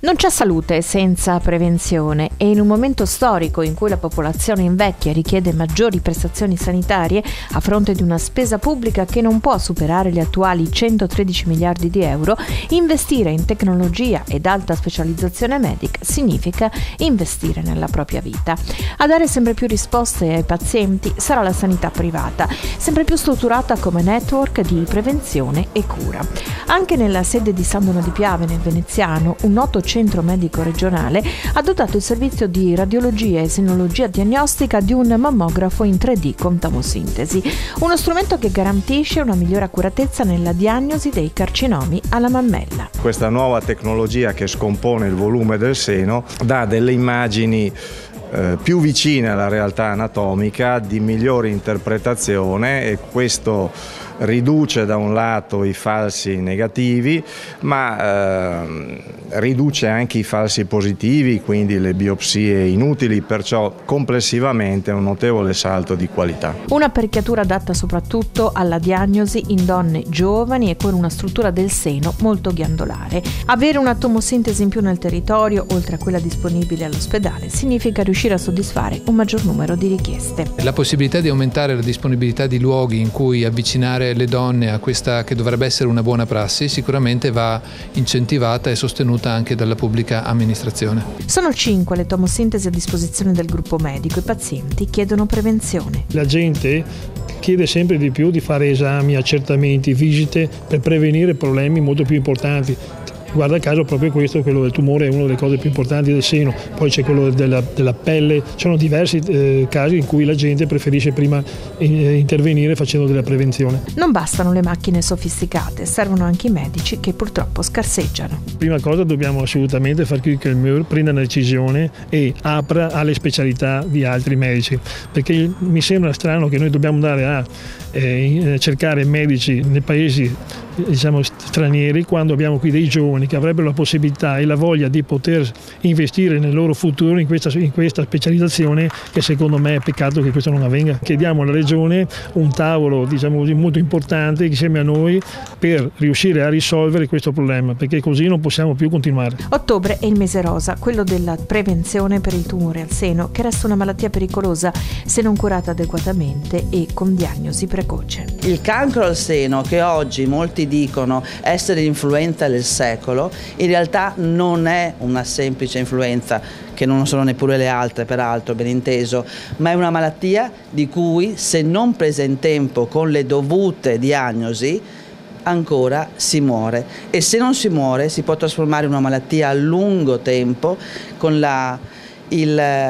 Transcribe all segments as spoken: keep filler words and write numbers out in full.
Non c'è salute senza prevenzione e in un momento storico in cui la popolazione invecchia e richiede maggiori prestazioni sanitarie a fronte di una spesa pubblica che non può superare gli attuali centotredici miliardi di euro, investire in tecnologia ed alta specializzazione medica significa investire nella propria vita. A dare sempre più risposte ai pazienti sarà la sanità privata, sempre più strutturata come network di prevenzione e cura. Anche nella sede di San Dono di Piave nel Veneziano, un noto centro medico regionale ha dotato il servizio di radiologia e senologia diagnostica di un mammografo in tre D con tomosintesi, uno strumento che garantisce una migliore accuratezza nella diagnosi dei carcinomi alla mammella. Questa nuova tecnologia che scompone il volume del seno dà delle immagini eh, più vicine alla realtà anatomica, di migliore interpretazione, e questo riduce da un lato i falsi negativi, ma eh, riduce anche i falsi positivi, quindi le biopsie inutili, perciò complessivamente un notevole salto di qualità. Un'apparecchiatura adatta soprattutto alla diagnosi in donne giovani e con una struttura del seno molto ghiandolare. Avere una tomosintesi in più nel territorio, oltre a quella disponibile all'ospedale, significa riuscire a soddisfare un maggior numero di richieste. La possibilità di aumentare la disponibilità di luoghi in cui avvicinare le donne a questa che dovrebbe essere una buona prassi sicuramente va incentivata e sostenuta anche dalla pubblica amministrazione. Sono cinque le tomosintesi a disposizione del gruppo medico. I pazienti chiedono prevenzione. La gente chiede sempre di più di fare esami, accertamenti, visite per prevenire problemi molto più importanti. Guarda caso proprio questo, quello del tumore, è una delle cose più importanti del seno, poi c'è quello della, della pelle, ci sono diversi eh, casi in cui la gente preferisce prima eh, intervenire facendo della prevenzione. Non bastano le macchine sofisticate, servono anche i medici che purtroppo scarseggiano. Prima cosa dobbiamo assolutamente far sì che il M U R prenda una decisione e apra alle specialità di altri medici, perché mi sembra strano che noi dobbiamo andare a eh, cercare medici nei paesi diciamo stranieri quando abbiamo qui dei giovani che avrebbero la possibilità e la voglia di poter investire nel loro futuro in questa, in questa specializzazione, che secondo me è peccato che questo non avvenga. Chiediamo alla Regione un tavolo diciamo così, molto importante insieme a noi per riuscire a risolvere questo problema, perché così non possiamo più continuare. Ottobre è il mese rosa, quello della prevenzione per il tumore al seno, che resta una malattia pericolosa se non curata adeguatamente e con diagnosi precoce. Il cancro al seno, che oggi molti dicono essere l'influenza del secolo, in realtà non è una semplice influenza, che non sono neppure le altre peraltro, ben inteso, ma è una malattia di cui, se non presa in tempo con le dovute diagnosi, ancora si muore, e se non si muore si può trasformare in una malattia a lungo tempo con la Il,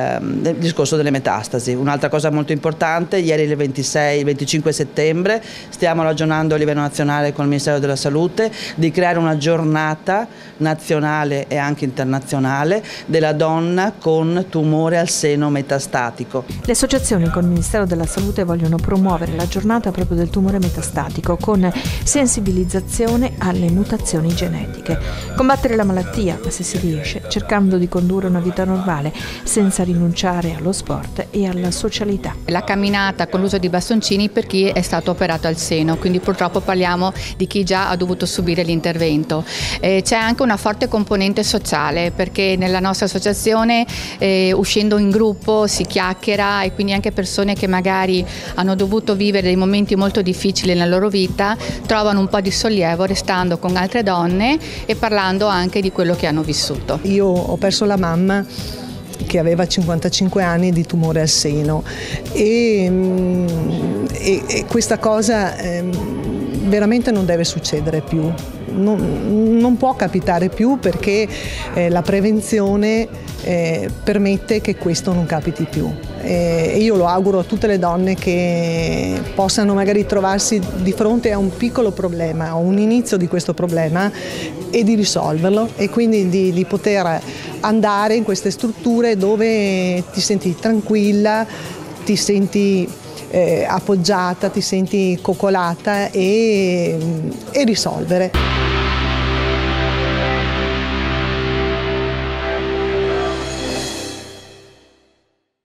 il discorso delle metastasi. Un'altra cosa molto importante: ieri il ventisei venticinque settembre stiamo ragionando a livello nazionale con il Ministero della Salute di creare una giornata nazionale e anche internazionale della donna con tumore al seno metastatico. Le associazioni con il Ministero della Salute vogliono promuovere la giornata proprio del tumore metastatico con sensibilizzazione alle mutazioni genetiche. Combattere la malattia, ma se si riesce, cercando di condurre una vita normale senza rinunciare allo sport e alla socialità. La camminata con l'uso di bastoncini per chi è stato operato al seno, quindi purtroppo parliamo di chi già ha dovuto subire l'intervento. Eh, c'è anche una forte componente sociale, perché nella nostra associazione eh, uscendo in gruppo si chiacchiera, e quindi anche persone che magari hanno dovuto vivere dei momenti molto difficili nella loro vita trovano un po' di sollievo restando con altre donne e parlando anche di quello che hanno vissuto. Io ho perso la mamma che aveva cinquantacinque anni di tumore al seno e, e, e questa cosa eh, veramente non deve succedere più, non, non può capitare più, perché eh, la prevenzione eh, permette che questo non capiti più. E io lo auguro a tutte le donne che possano magari trovarsi di fronte a un piccolo problema o un inizio di questo problema e di risolverlo, e quindi di, di poter andare in queste strutture dove ti senti tranquilla, ti senti eh, appoggiata, ti senti coccolata e, e risolvere.